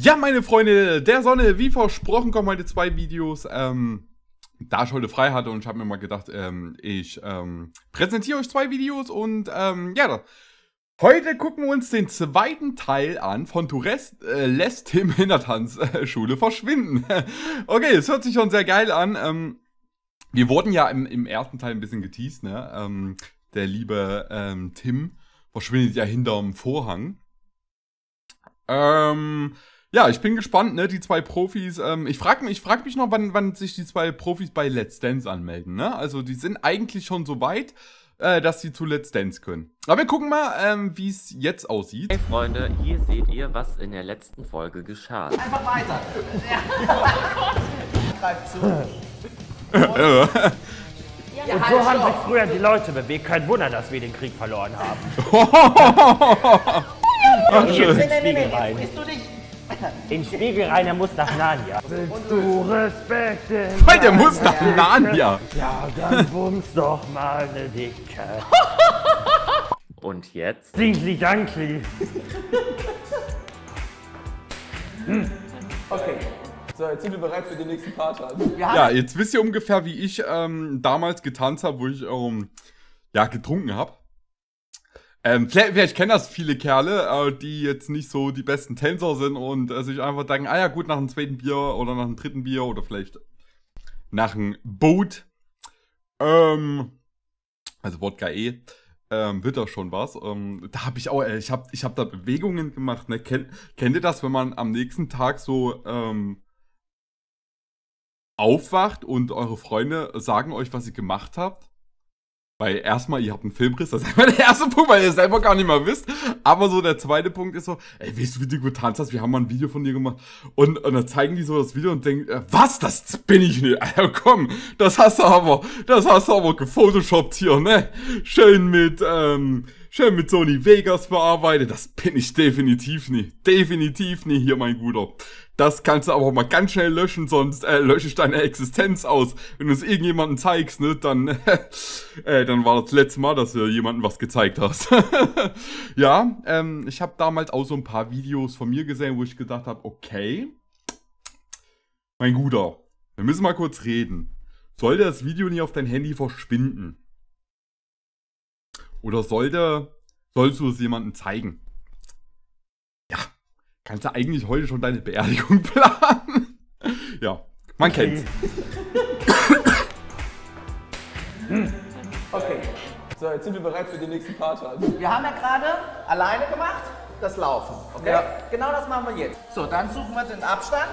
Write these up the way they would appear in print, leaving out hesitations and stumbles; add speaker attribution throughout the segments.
Speaker 1: Ja, meine Freunde der Sonne, wie versprochen kommen heute 2 Videos, da ich heute frei hatte und ich habe mir mal gedacht, ich präsentiere euch 2 Videos und ja, heute gucken wir uns den zweiten Teil an von Tourette lässt Tim in der Tanzschule verschwinden. Okay, es hört sich schon sehr geil an. Wir wurden ja im ersten Teil ein bisschen geteased, ne? Der liebe Tim verschwindet ja hinterm Vorhang. Ja, ich bin gespannt, ne, die 2 Profis, ich frag mich noch, wann sich die 2 Profis bei Let's Dance anmelden, ne? Also, die sind eigentlich schon so weit, dass sie zu Let's Dance können. Aber wir gucken mal, wie es jetzt aussieht.
Speaker 2: Hey Freunde, hier seht ihr, was in der letzten Folge geschah.
Speaker 3: Einfach weiter. Greift zu.
Speaker 4: Und so haben sich früher die Leute bewegt. Kein Wunder, dass wir den Krieg verloren haben.
Speaker 1: Ach, schön.
Speaker 4: Nee.
Speaker 3: Bist du dich?
Speaker 4: Den Spiegel rein, er muss nach Narnia. Willst du Respekt?
Speaker 1: Weil der muss nach Narnia.
Speaker 4: Ja, dann bums doch mal ne Dicke.
Speaker 2: Und jetzt?
Speaker 4: Dinkli Dankli.
Speaker 5: Okay. So, jetzt sind wir bereit für den nächsten Part.
Speaker 1: Ja, jetzt wisst ihr ungefähr, wie ich damals getanzt habe, wo ich ja, getrunken habe. Vielleicht kennen das viele Kerle, die jetzt nicht so die besten Tänzer sind und sich einfach denken, ah ja gut, nach dem 2. Bier oder nach dem 3. Bier oder vielleicht nach einem Boot, also Wodka wird das schon was. Da habe ich auch, ich hab da Bewegungen gemacht, ne? Kennt ihr das, wenn man am nächsten Tag so aufwacht und eure Freunde sagen euch, was ihr gemacht habt? Weil erstmal, ihr habt einen Filmriss, das ist einfach der erste Punkt, weil ihr es selber gar nicht mal wisst. Aber so der zweite Punkt ist so, ey, weißt du, wie du getanzt hast? Wir haben mal ein Video von dir gemacht. Und dann zeigen die so das Video und denken, was? Das bin ich nicht. Alter, komm, das hast du aber gefotoshoppt hier, ne? Schön mit Sony Vegas bearbeitet. Das bin ich definitiv nicht. Definitiv nicht hier, mein Guter. Das kannst du aber mal ganz schnell löschen, sonst lösche ich deine Existenz aus. Wenn du es irgendjemandem zeigst, ne, dann war das letzte Mal, dass du jemandem was gezeigt hast. Ja, ich habe damals auch so ein paar Videos von mir gesehen, wo ich gedacht habe, okay, mein Guter, wir müssen mal kurz reden. Sollte das Video nicht auf dein Handy verschwinden? Oder sollst du es jemandem zeigen? Ja. Kannst du eigentlich heute schon deine Beerdigung planen? Ja, man kennt's.
Speaker 5: Okay. So, jetzt sind wir bereit für den nächsten Part.
Speaker 3: Wir haben ja gerade alleine gemacht, das Laufen. Okay?
Speaker 5: Ja.
Speaker 3: Genau das machen wir jetzt. So, dann suchen wir den Abstand.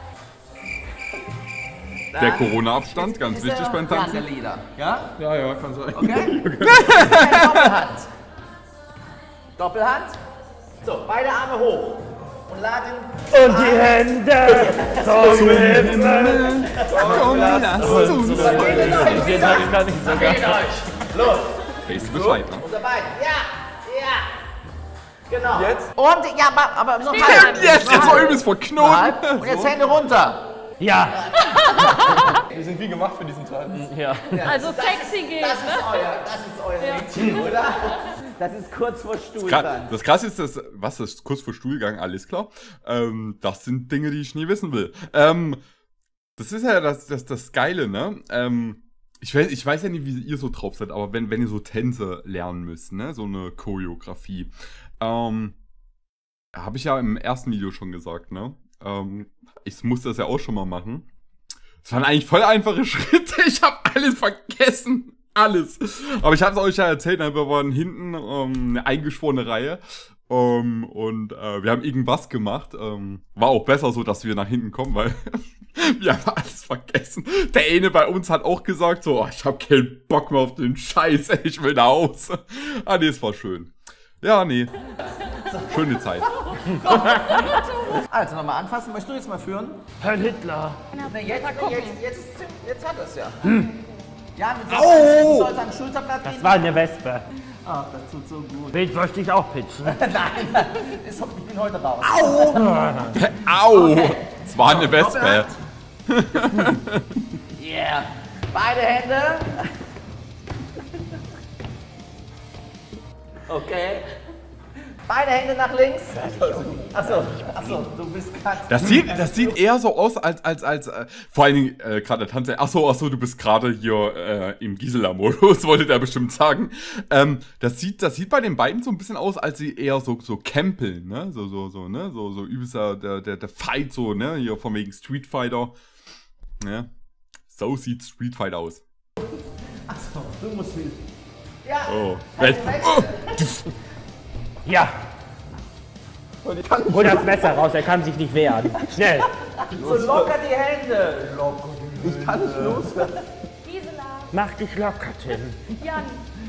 Speaker 1: Der Corona-Abstand, ganz wichtig beim Tanzen.
Speaker 3: Lange Lieder. Ja?
Speaker 5: Ja, kann sein.
Speaker 3: Okay? Doppelhand. Doppelhand. So, beide Arme hoch. Und lad ihn.
Speaker 4: Und die Hände zum Himmel.
Speaker 1: Komm, lass uns.
Speaker 4: Den hab ich gar nicht so
Speaker 3: Dreht euch. Los.
Speaker 1: Weißt du Bescheid, ne?
Speaker 3: Unter beiden. Ja. Genau.
Speaker 5: Jetzt?
Speaker 3: Und, ja, aber noch
Speaker 1: Und
Speaker 3: halb.
Speaker 1: jetzt
Speaker 3: Noch halb.
Speaker 1: übelst verknoten.
Speaker 3: Halb. Und jetzt Hände runter.
Speaker 4: Ja.
Speaker 5: Wir sind wie gemacht für diesen Teil.
Speaker 4: Ja.
Speaker 6: Also sexy geht,
Speaker 3: Das ist euer Mädchen, oder? Das ist kurz vor Stuhlgang.
Speaker 1: Das Krasse ist, das ist kurz vor Stuhlgang, alles klar. Das sind Dinge, die ich nie wissen will. Das ist ja das Geile, ne? Ich weiß ja nicht, wie ihr so drauf seid, aber wenn ihr so Tänze lernen müsst, ne? So eine Choreografie. Habe ich ja im ersten Video schon gesagt, ne? Ich musste das ja auch schon mal machen. Es waren eigentlich voll einfache Schritte. Ich habe alles vergessen. Alles. Aber ich habe es euch ja erzählt, wir waren hinten eine eingeschworene Reihe. Und wir haben irgendwas gemacht. War auch besser so, dass wir nach hinten kommen, weil wir haben alles vergessen. Der eine bei uns hat auch gesagt so, oh, ich habe keinen Bock mehr auf den Scheiß, ey, ich will nach Hause. Ah, nee, es war schön. Ja, nee. Schöne Zeit.
Speaker 3: Also nochmal anfassen. Möchtest du jetzt mal führen?
Speaker 4: Herr Hitler.
Speaker 3: Ne, jetzt hat er es ja. Ja, du sollst an den Schulterblatt gehen.
Speaker 4: Das war eine Wespe.
Speaker 3: Ach, das tut so gut.
Speaker 4: Wen soll ich dich auch pitchen?
Speaker 3: Nein, ich bin heute raus.
Speaker 1: Au! Es war eine Wespe.
Speaker 3: Yeah. Beide Hände. Okay. Beide Hände nach links. Achso, du bist gerade.
Speaker 1: Das sieht eher so aus, als vor allen Dingen, gerade der Tanz. Achso, du bist gerade hier im Gisela-Modus, wollte der bestimmt sagen. Das sieht bei den beiden so ein bisschen aus, als sie eher so campeln, ne? So übelst der Fight, so, ne? Hier von wegen Street Fighter. Ne? So sieht Street Fighter aus.
Speaker 3: Achso, du musst wieder. Ja.
Speaker 1: Oh.
Speaker 4: Ja. Hol das Messer raus, er kann sich nicht wehren. Schnell.
Speaker 3: So locker die Hände. Locker.
Speaker 5: Ich kann nicht loswerden.
Speaker 6: Gisela,
Speaker 4: Mach dich locker, Tim.
Speaker 6: Jan,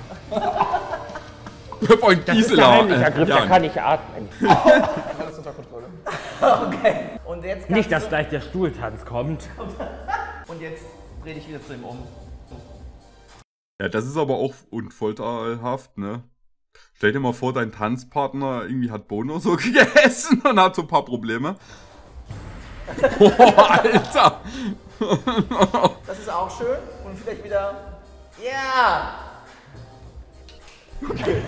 Speaker 1: Von
Speaker 4: Das ist der
Speaker 1: Gisela.
Speaker 4: heimliche Griff, der
Speaker 1: Jan.
Speaker 4: kann nicht atmen.
Speaker 5: Alles unter Kontrolle.
Speaker 3: Okay. Und jetzt kannst
Speaker 4: Nicht, dass
Speaker 3: du,
Speaker 4: gleich der Stuhltanz kommt.
Speaker 3: und jetzt dreh dich wieder zu ihm um.
Speaker 1: Ja, das ist aber auch unfolterhaft, ne? Stell dir mal vor, dein Tanzpartner irgendwie hat Bono so gegessen und hat so ein paar Probleme. Oh, Alter!
Speaker 3: Das ist auch schön. Und vielleicht wieder. Ja! Okay.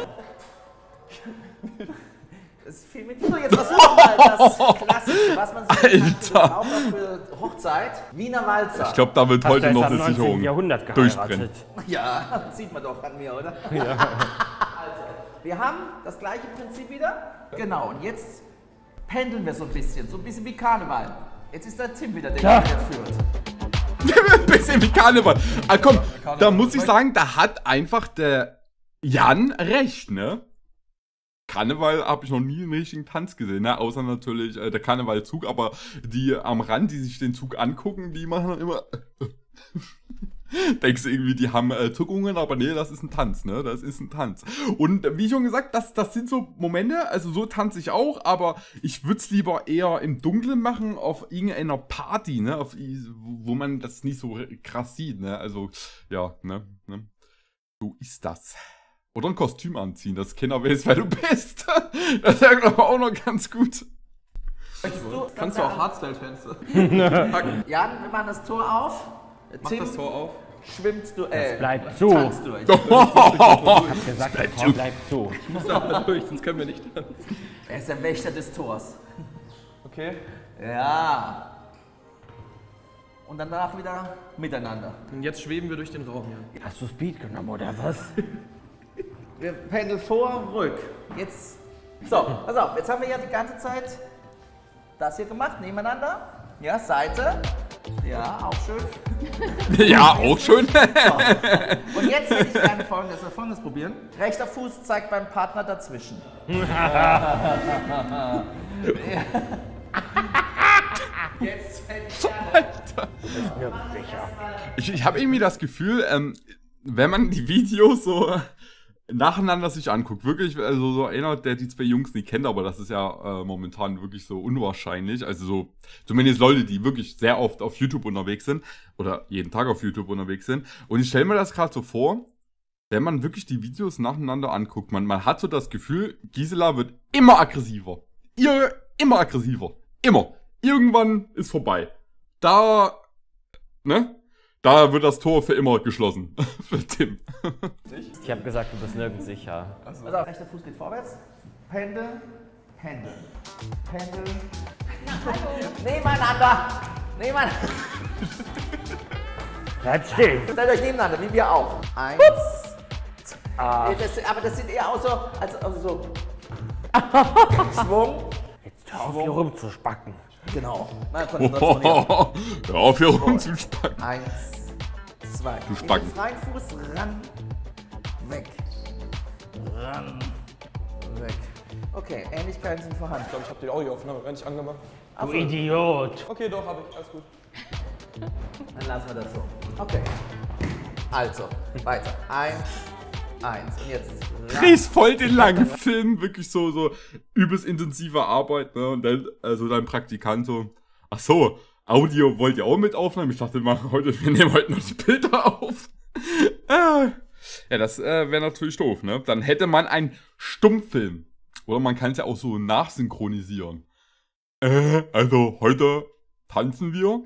Speaker 3: Das ist viel mit dir. So, jetzt versuchen wir mal das Klassische, was man sich
Speaker 1: Alter.
Speaker 3: auch für Hochzeit. Wiener Walzer.
Speaker 1: Ich glaube, da wird
Speaker 4: Hast
Speaker 1: heute
Speaker 4: du
Speaker 1: noch
Speaker 4: erst am
Speaker 1: eine
Speaker 4: 19.
Speaker 1: Sicherung
Speaker 4: Jahrhundert
Speaker 1: durchbrennen.
Speaker 4: geheiratet.
Speaker 3: Ja, sieht man doch an mir, oder? Ja. Also, wir haben das gleiche Prinzip wieder. Genau, und jetzt pendeln wir so ein bisschen wie Karneval. Jetzt ist der Tim wieder, der
Speaker 4: Klar.
Speaker 3: jetzt führt.
Speaker 1: Ein bisschen wie Karneval. Ah, komm, da muss ich sagen, da hat einfach der Jan recht, ne? Karneval habe ich noch nie einen richtigen Tanz gesehen, ne? Außer natürlich der Karnevalzug, aber die am Rand, die sich den Zug angucken, die machen dann immer. Denkst du irgendwie, die haben Zuckungen, aber nee, das ist ein Tanz, ne? Das ist ein Tanz. Und wie schon gesagt, das sind so Momente, also so tanze ich auch, aber ich würde es lieber eher im Dunkeln machen, auf irgendeiner Party, ne? Wo man das nicht so krass sieht, ne? Also, ja, ne? So ist das. Oder ein Kostüm anziehen, dass keiner weiß, wer du bist. Das wäre, glaube ich, auch noch ganz gut.
Speaker 5: Kannst du auch Hardstyle-Tänze?
Speaker 3: Jan, wir machen das Tor auf.
Speaker 5: Mach
Speaker 3: Tim,
Speaker 5: das Tor auf.
Speaker 3: schwimmt du,
Speaker 4: bleibt zu.
Speaker 3: tanzt durch.
Speaker 4: Ich hab gesagt, der Tor bleibt zu.
Speaker 5: Ich muss da mal durch, sonst können wir nicht tanzen.
Speaker 3: Er ist der Wächter des Tors.
Speaker 5: Okay?
Speaker 3: Ja. Und danach wieder miteinander.
Speaker 5: Und jetzt schweben wir durch den Raum hier.
Speaker 4: Hast du Speed genommen oder was?
Speaker 3: Wir pendeln vor, rück. Jetzt. So, pass auf, jetzt haben wir ja die ganze Zeit das hier gemacht, nebeneinander. Ja, Seite. Ja, auch schön.
Speaker 1: Ja, auch schön.
Speaker 3: Und jetzt hätte ich gerne Folgendes probieren. Rechter Fuß zeigt beim Partner dazwischen. Jetzt hätte ich gerne.
Speaker 1: Ich habe irgendwie das Gefühl, wenn man die Videos so nacheinander sich anguckt, wirklich, also so einer, der die zwei Jungs nicht kennt, aber das ist ja momentan wirklich so unwahrscheinlich, also so, zumindest Leute, die wirklich sehr oft auf YouTube unterwegs sind, oder jeden Tag auf YouTube unterwegs sind, und ich stelle mir das gerade so vor, wenn man wirklich die Videos nacheinander anguckt, man hat so das Gefühl, Gisela wird immer aggressiver. Immer aggressiver. Immer. Irgendwann ist vorbei. Da, ne? Da wird das Tor für immer geschlossen. Für Tim.
Speaker 2: Ich habe gesagt, du bist nirgends sicher.
Speaker 3: Also, rechter Fuß geht vorwärts. Pendel, Pendel, Pendel. Nebeneinander. Nebeneinander.
Speaker 4: Bleib stehen.
Speaker 3: Stellt euch nebeneinander, wie wir auch. Eins. Aber das sieht eher aus so, als so. Schwung.
Speaker 4: Jetzt hör auf, hier rumzuspacken.
Speaker 3: Genau. Na, Konzentration hier.
Speaker 1: Hör auf, hier rumzuspacken.
Speaker 3: Eins, zwei.
Speaker 1: Du Spacken.
Speaker 3: Mit dem freien Fuß ran, weg. Ran, weg. Okay, Ähnlichkeiten sind vorhanden.
Speaker 5: Ich glaube, ich habe die Audioaufnahme gar nicht angemacht.
Speaker 4: Du Idiot.
Speaker 5: Okay, doch, habe ich. Alles gut.
Speaker 3: Dann lassen wir das so. Okay. Also, weiter. Eins. Und jetzt.
Speaker 1: Drehst voll den langen Film, wirklich so übelst intensive Arbeit, ne? Und dann, also dein Praktikant so, ach so, Audio wollt ihr auch mit aufnehmen? Ich dachte, wir nehmen heute noch die Bilder auf. Ja, das wäre natürlich doof, ne? Dann hätte man einen Stummfilm. Oder man kann es ja auch so nachsynchronisieren. Also heute tanzen wir.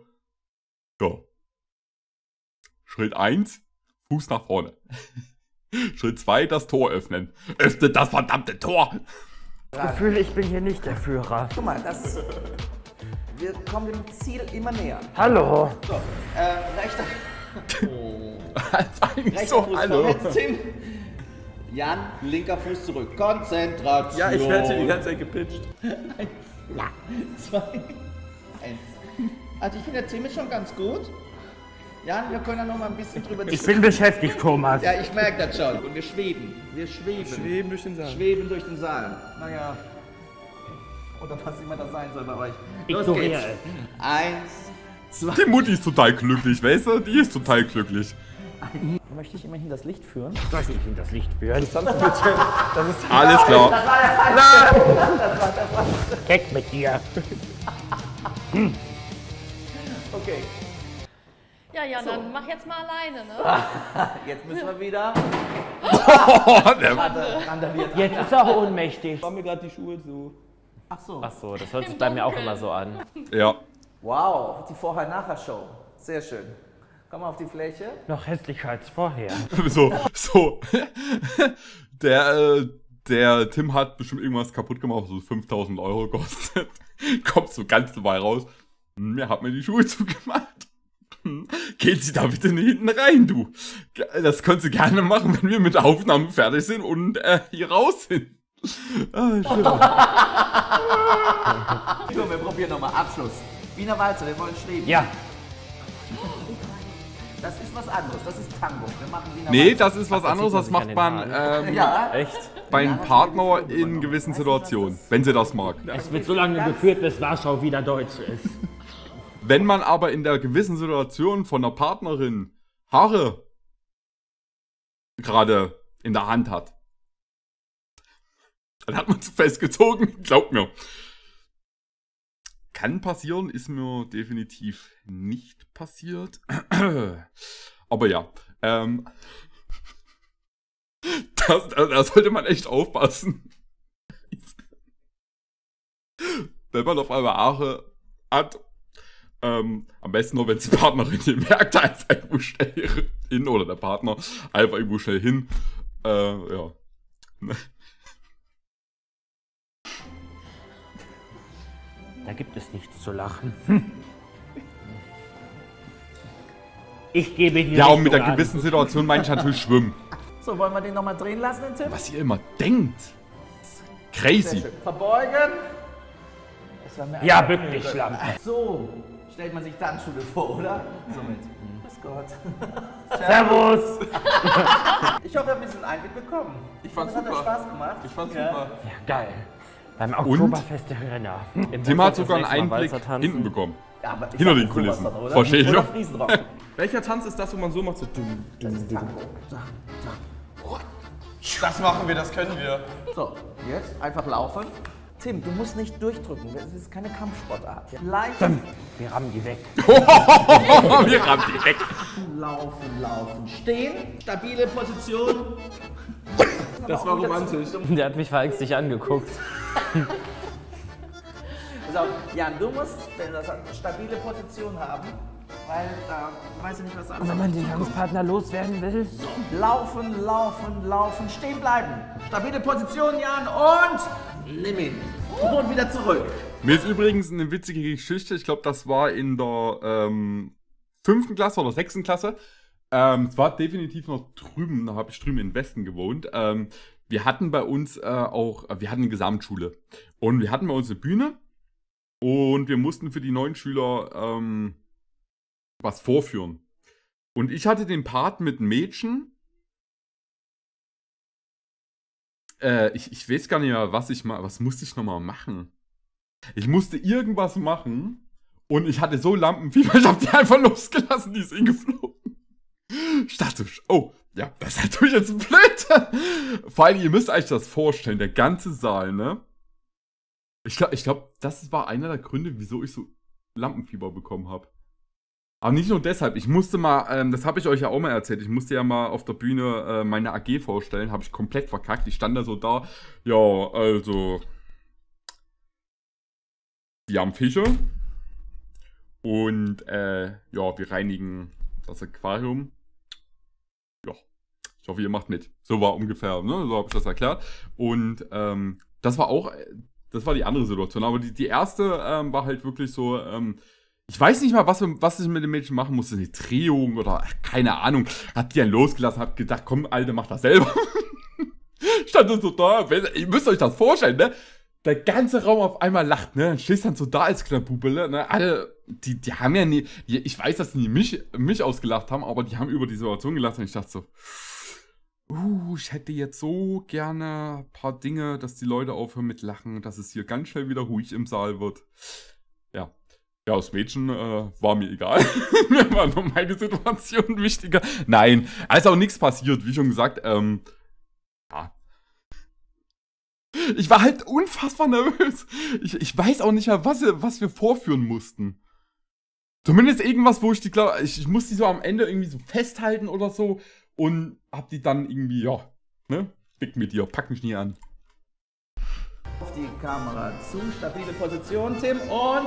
Speaker 1: Ja. Schritt 1, Fuß nach vorne. Schritt 2, das Tor öffnen. Öffnet das verdammte Tor!
Speaker 4: Das Gefühl, ich bin hier nicht der Führer.
Speaker 3: Guck mal, wir kommen dem Ziel immer näher.
Speaker 4: Hallo.
Speaker 3: So, rechter
Speaker 1: Eigentlich so,
Speaker 3: Fuß
Speaker 1: hallo.
Speaker 3: vorwärts, Tim. Jan, linker Fuß zurück. Konzentration.
Speaker 5: Ja, ich werde hier die ganze Zeit gepitcht.
Speaker 3: 1, 2, 1. Also ich finde, der Tim ist schon ganz gut. Jan, wir können ja noch mal ein bisschen drüber
Speaker 4: Ich bin beschäftigt, Thomas.
Speaker 3: Ja, ich merke das schon. Und wir schweben.
Speaker 5: Schweben durch den Saal.
Speaker 3: Schweben durch den Saal. Naja. Oder was immer das sein soll bei euch. Los
Speaker 4: Ignoriere
Speaker 3: geht's.
Speaker 4: es.
Speaker 3: 1, 2.
Speaker 1: Die Mutti ist total glücklich, weißt du? Die ist total glücklich.
Speaker 3: Möchte ich immerhin das Licht führen?
Speaker 4: Soll ich in das Licht führen?
Speaker 1: Alles klar.
Speaker 4: Keck mit dir.
Speaker 3: Okay.
Speaker 6: Ja, Jan, dann mach jetzt mal alleine, ne?
Speaker 3: Jetzt müssen wir wieder.
Speaker 1: Der
Speaker 3: Randaliert.
Speaker 4: Jetzt ist er ohnmächtig.
Speaker 5: War mir gerade die Schuhe zu.
Speaker 3: Ach so.
Speaker 2: Ach so, das hört sich bei mir auch immer so an.
Speaker 1: Ja.
Speaker 3: Wow, die Vorher-Nachher-Show. Sehr schön. Komm mal auf die Fläche.
Speaker 4: Noch hässlicher als vorher.
Speaker 1: So. Der Tim hat bestimmt irgendwas kaputt gemacht, so 5.000 € kostet. Kommt so ganz dabei raus. Er hat mir die Schuhe zugemacht. Geht Sie da bitte nicht hinten rein, du. Das könntest du gerne machen, wenn wir mit der Aufnahme fertig sind und hier raus sind. Schön.
Speaker 3: Komm, wir probieren nochmal. Abschluss. Wiener Walzer, wir wollen schweben.
Speaker 4: Ja.
Speaker 3: Das ist was anderes. Das ist Tango. Wir machen Wiener
Speaker 1: Nee,
Speaker 3: Walzer.
Speaker 1: das ist was anderes, das macht man
Speaker 3: Ja.
Speaker 2: Echt?
Speaker 1: bei einem Partner in gewissen Situationen, wenn sie das mag.
Speaker 4: Es wird so lange geführt, bis Warschau wieder deutsch ist.
Speaker 1: Wenn man aber in der gewissen Situation von der Partnerin Haare gerade in der Hand hat, dann hat man zu festgezogen, glaubt mir. Kann passieren, ist mir definitiv nicht passiert. Aber ja, da sollte man echt aufpassen. Wenn man auf einmal Haare hat, am besten nur, wenn die Partnerin die merkt, einfach irgendwo schnell hin, oder der Partner einfach irgendwo schnell hin. Ja.
Speaker 4: Da gibt es nichts zu lachen. Ich gebe die
Speaker 1: Ja, und mit
Speaker 4: Richtung
Speaker 1: der
Speaker 4: an.
Speaker 1: gewissen Situation meine ich natürlich schwimmen.
Speaker 3: So, wollen wir den nochmal drehen lassen, den Tim?
Speaker 1: Was ihr immer denkt.
Speaker 3: Sehr
Speaker 1: Crazy.
Speaker 3: schön. Verbeugen. Das war mir
Speaker 4: Ja,
Speaker 3: einfach-
Speaker 4: bück dich, Schlampe.
Speaker 3: So stellt man sich Tanzschule vor, oder? Somit. Grüß Gott.
Speaker 4: Servus.
Speaker 3: Ich hoffe, ihr habt ein bisschen Einblick bekommen.
Speaker 5: Ich fand's
Speaker 3: Hat
Speaker 5: super.
Speaker 3: Spaß gemacht.
Speaker 5: Ich fand's
Speaker 3: Ja.
Speaker 5: super.
Speaker 4: Ja, geil. Beim Oktoberfest der Renner.
Speaker 1: Tim hat sogar einen Einblick hinten bekommen.
Speaker 3: Ja, aber ich
Speaker 1: Hinter
Speaker 3: sag
Speaker 1: den
Speaker 3: sowas
Speaker 1: Kulissen.
Speaker 3: dann, oder?
Speaker 1: Versteh ich
Speaker 3: Oder
Speaker 1: ja.
Speaker 3: Friesenrock.
Speaker 5: Welcher Tanz ist das, wo man so macht? So dumm,
Speaker 3: Das
Speaker 5: dumm,
Speaker 3: ist
Speaker 5: dumm.
Speaker 3: Tango.
Speaker 5: Das machen wir, das können wir.
Speaker 3: So, jetzt einfach laufen. Tim, du musst nicht durchdrücken. Das ist keine Kampfsportart. Leicht
Speaker 4: Wir rammen die weg.
Speaker 1: Wir rammen die weg.
Speaker 3: laufen. Stehen. Stabile Position.
Speaker 5: Das war romantisch.
Speaker 2: Der hat mich verängstigt angeguckt.
Speaker 3: So, Jan, du musst eine stabile Position haben, weil da weiß ich nicht, was anderes.
Speaker 4: Wenn man den Tanzpartner loswerden will.
Speaker 3: Laufen, stehen bleiben. Stabile Position, Jan, und nimm ihn. Und wieder zurück.
Speaker 1: Mir ist übrigens eine witzige Geschichte. Ich glaube, das war in der 5. Klasse oder 6. Klasse. Es war definitiv noch drüben, da habe ich drüben im Westen gewohnt. Wir hatten bei uns wir hatten eine Gesamtschule. Und wir hatten bei uns eine Bühne. Und wir mussten für die neuen Schüler was vorführen. Und ich hatte den Part mit Mädchen. Ich weiß gar nicht mehr, was musste ich nochmal machen? Ich musste irgendwas machen und ich hatte so Lampenfieber, ich habe die einfach losgelassen, die ist hingeflogen. Ich dachte, oh, ja, das ist natürlich jetzt blöd. Vor allem, ihr müsst euch das vorstellen, der ganze Saal, ne? Ich glaub, das war einer der Gründe, wieso ich so Lampenfieber bekommen habe. Aber nicht nur deshalb, ich musste mal, das habe ich euch ja auch mal erzählt, ich musste ja mal auf der Bühne meine AG vorstellen, habe ich komplett verkackt, ich stand da so da, ja, also, die haben Fische und, ja, wir reinigen das Aquarium. Ja, Ich hoffe, ihr macht mit. So war ungefähr, ne? So habe ich das erklärt. Und das war die andere Situation. Aber die erste war halt wirklich so, ich weiß nicht mal, was ich mit dem Mädchen machen musste. Eine Drehung oder keine Ahnung. Hab die dann losgelassen, hab gedacht, komm, Alter, mach das selber. Stand dann so da, ihr müsst euch das vorstellen, ne? Der ganze Raum auf einmal lacht, ne? Dann stehst dann so da als Knallpupel, ne? Alle, die haben ja nie, ich weiß, dass die mich ausgelacht haben, aber die haben über die Situation gelacht und ich dachte so, ich hätte jetzt so gerne ein paar Dinge, dass die Leute aufhören mit Lachen, dass es hier ganz schnell wieder ruhig im Saal wird. Ja. Ja, das Mädchen war mir egal. Mir war nur meine Situation wichtiger. Nein, also auch nichts passiert, wie schon gesagt, ja. Ich war halt unfassbar nervös. Ich weiß auch nicht mehr, was wir vorführen mussten. Zumindest irgendwas, wo ich die glaube, ich muss die so am Ende irgendwie so festhalten oder so und hab die dann irgendwie, ja, ne? Dick mit dir, pack mich nie an.
Speaker 3: Auf die Kamera zu, stabile Position, Tim, und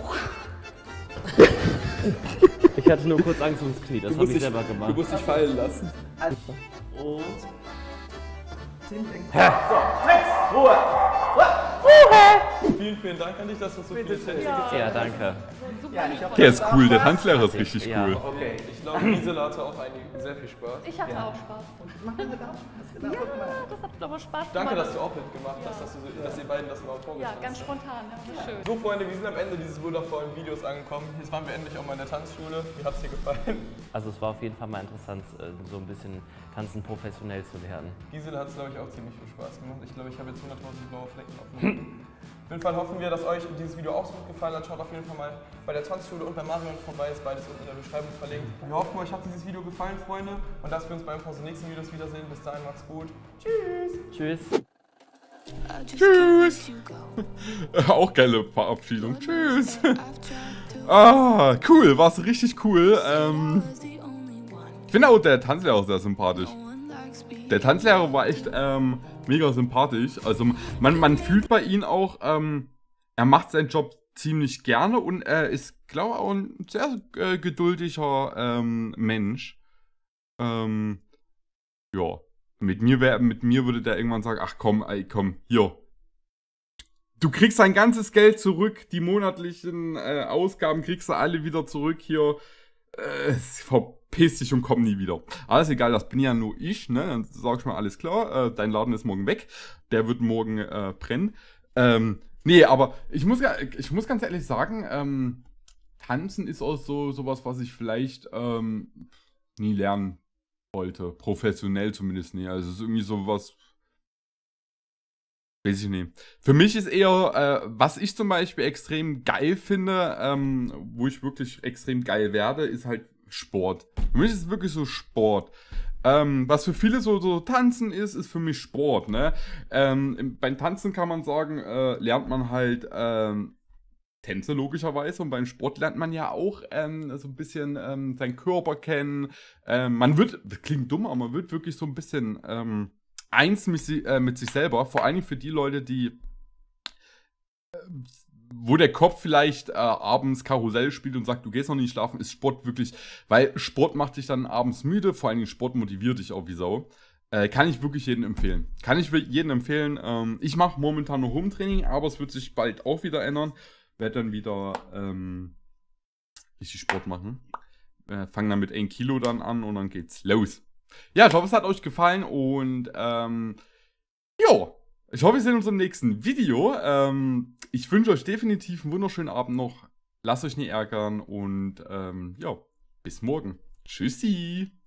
Speaker 2: Ich hatte nur kurz Angst ums Knie, das habe ich selber
Speaker 5: Du
Speaker 2: gemacht.
Speaker 5: musst dich fallen lassen.
Speaker 3: und Tim denkt, so, Fritz, Ruhe.
Speaker 5: Vielen, vielen Dank an dich, dass du so viele Tänze
Speaker 2: Ja, danke.
Speaker 3: Ja, ich hoffe,
Speaker 1: Der ist cool, der Tanzlehrer ist richtig
Speaker 2: Ja.
Speaker 1: cool.
Speaker 3: Okay,
Speaker 5: Ich glaube, Gisela hatte auch sehr viel Spaß.
Speaker 6: Ich hatte auch Spaß.
Speaker 3: machen wir da auch Spaß. Genau, guck mal.
Speaker 6: Ja, das hat aber Spaß
Speaker 5: Danke,
Speaker 6: gemacht.
Speaker 5: dass du auch mitgemacht hast, dass ihr beiden das mal
Speaker 6: Ja,
Speaker 5: vorgestellt
Speaker 6: ganz
Speaker 5: habt.
Speaker 6: spontan, ja, war schön.
Speaker 5: So, Freunde, wir sind am Ende dieses wundervollen Videos angekommen. Jetzt waren wir endlich auch mal in der Tanzschule. Wie hat es dir gefallen?
Speaker 2: Also es war auf jeden Fall mal interessant, so ein bisschen Tanzen professionell zu lernen.
Speaker 5: Gisela hat es, glaube ich, auch ziemlich viel Spaß gemacht. Ich glaube, ich habe jetzt 100.000 blaue Flecken auf dem Rücken. Auf jeden Fall hoffen wir, dass euch dieses Video auch so gut gefallen hat. Schaut auf jeden Fall mal bei der Tanzschule und bei Marion vorbei. Ist beides unten in der Beschreibung verlinkt. Wir hoffen, euch hat dieses Video gefallen, Freunde. Und dass wir uns bei ein paar so nächsten Videos wiedersehen. Bis dahin, macht's gut. Tschüss.
Speaker 2: Tschüss.
Speaker 1: Tschüss. Auch geile Verabschiedung. Tschüss. Ah, cool, war's richtig cool. Ich finde auch der Tanzlehrer sehr sympathisch. Der Tanzlehrer war echt mega sympathisch. Also man fühlt bei ihm auch, er macht seinen Job ziemlich gerne und er ist, glaube ich, auch ein sehr geduldiger Mensch. Ja, mit mir würde der irgendwann sagen, ach komm, ey, komm, hier. Du kriegst dein ganzes Geld zurück, die monatlichen Ausgaben kriegst du alle wieder zurück hier. Verpiss dich und komm nie wieder. Alles egal, das bin ja nur ich, ne? Dann sag ich mal, alles klar, dein Laden ist morgen weg. Der wird morgen brennen. Nee, aber ich muss ganz ehrlich sagen, Tanzen ist auch sowas, was ich vielleicht nie lernen wollte. Professionell zumindest nie. Also es ist irgendwie sowas. Weiß ich nicht. Für mich ist eher, was ich zum Beispiel extrem geil finde, wo ich wirklich extrem geil werde, ist halt Sport. Für mich ist es wirklich so Sport. Was für viele so Tanzen ist für mich Sport, ne? Beim Tanzen kann man sagen, lernt man halt Tänze logischerweise und beim Sport lernt man ja auch so ein bisschen seinen Körper kennen. Man wird, das klingt dumm, aber man wird wirklich so ein bisschen eins mit sich selber, vor allem für die Leute, die wo der Kopf vielleicht abends Karussell spielt und sagt, du gehst noch nicht schlafen, ist Sport wirklich, weil Sport macht dich dann abends müde, vor allem Sport motiviert dich auch wie Sau. Kann ich wirklich jedem empfehlen. Ich mache momentan nur Home-Training, aber es wird sich bald auch wieder ändern. Werde dann wieder richtig Sport machen. Fange dann mit 1 Kilo dann an und dann geht's los. Ja, ich hoffe, es hat euch gefallen und jo, ich hoffe, wir sehen uns im nächsten Video. Ich wünsche euch definitiv einen wunderschönen Abend noch. Lasst euch nicht ärgern und ja, bis morgen. Tschüssi.